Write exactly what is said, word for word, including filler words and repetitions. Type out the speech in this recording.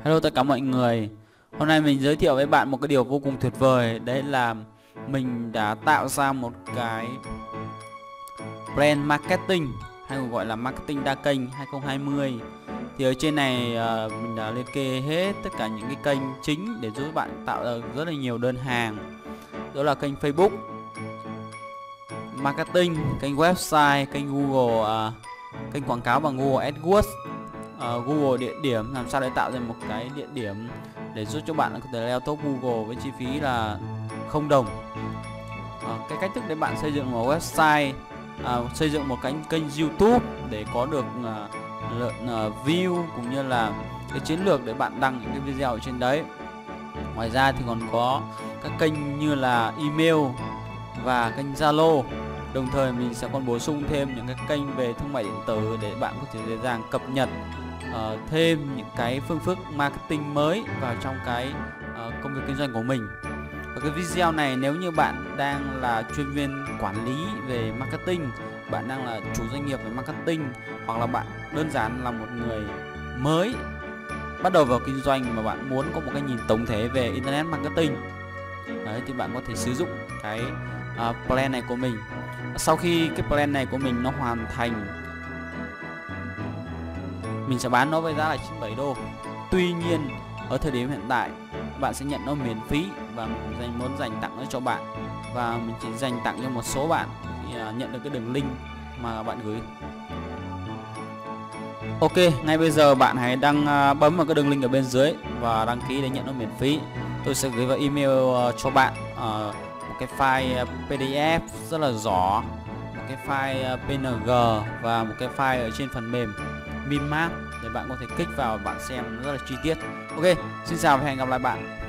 Hello tất cả mọi người. Hôm nay mình giới thiệu với bạn một cái điều vô cùng tuyệt vời. Đấy là mình đã tạo ra một cái brand marketing, hay còn gọi là marketing đa kênh hai không hai không. Thì ở trên này uh, mình đã liệt kê hết tất cả những cái kênh chính để giúp bạn tạo ra rất là nhiều đơn hàng. Đó là kênh Facebook marketing, kênh website, kênh Google, uh, kênh quảng cáo bằng Google AdWords, uh, Google địa điểm, làm sao để tạo ra một cái địa điểm để giúp cho bạn có thể leo top Google với chi phí là không đồng. Uh, cái cách thức để bạn xây dựng một website, uh, xây dựng một cái kênh YouTube để có được uh, lượng uh, view, cũng như là cái chiến lược để bạn đăng những cái video ở trên đấy. Ngoài ra thì còn có các kênh như là email và kênh Zalo. Đồng thời mình sẽ còn bổ sung thêm những cái kênh về thương mại điện tử để bạn có thể dễ dàng cập nhật uh, thêm những cái phương thức marketing mới vào trong cái uh, công việc kinh doanh của mình. Ở cái video này, nếu như bạn đang là chuyên viên quản lý về marketing, bạn đang là chủ doanh nghiệp về marketing, hoặc là bạn đơn giản là một người mới bắt đầu vào kinh doanh mà bạn muốn có một cái nhìn tổng thể về internet marketing, đấy, thì bạn có thể sử dụng cái uh, plan này của mình. Sau khi cái plan này của mình nó hoàn thành, mình sẽ bán nó với giá là chín mươi bảy đô. Tuy nhiên ở thời điểm hiện tại bạn sẽ nhận nó miễn phí, và mình dành muốn dành tặng nó cho bạn, và mình chỉ dành tặng cho một số bạn thì uh, nhận được cái đường link mà bạn gửi. Ok, ngay bây giờ bạn hãy đăng uh, bấm vào cái đường link ở bên dưới và đăng ký để nhận nó miễn phí. Tôi sẽ gửi vào email uh, cho bạn uh, một cái file uh, pê đê ép rất là rõ, một cái file uh, pê en giê và một cái file ở trên phần mềm Minmap để bạn có thể kích vào và bạn xem rất là chi tiết. Ok, xin chào và hẹn gặp lại bạn.